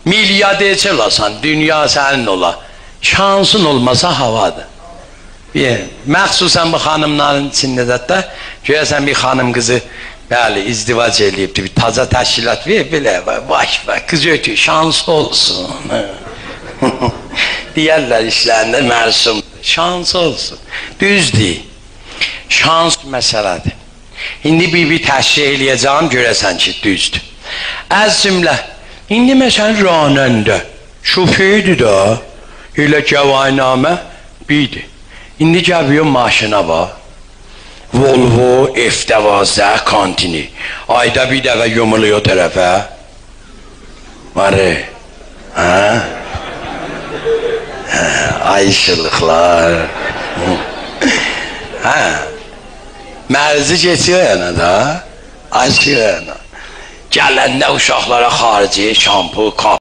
milyarderçi olasan, dünya sənin ola. Şansın olmasa havadır. Məxsusən bu xanımların içində də görəsən bir xanım qızı bəli, izdivac eləyibdir, bir taza təşkilat ver, belə, baş, qız ötü, şansı olsun. Deyərlər işlərində məsum, şansı olsun. Düzdür, şans məsələdir. İndi bir təşkil eləyəcəm, görəsən ki, düzdür. Əz cümlə, indi məsələn ranəndə, şofördür da, elə gəvaynamə birdir. İndi gəbiyor maşına var. Volvo F12 kantini. Ayda bir dəfə yumuluyor tərəfə. Varı. Ha? Ay işılıqlar. Ha? Mərzi geçiyor yana da. Açıyor yana. Gələndə uşaqlara xarici şampu,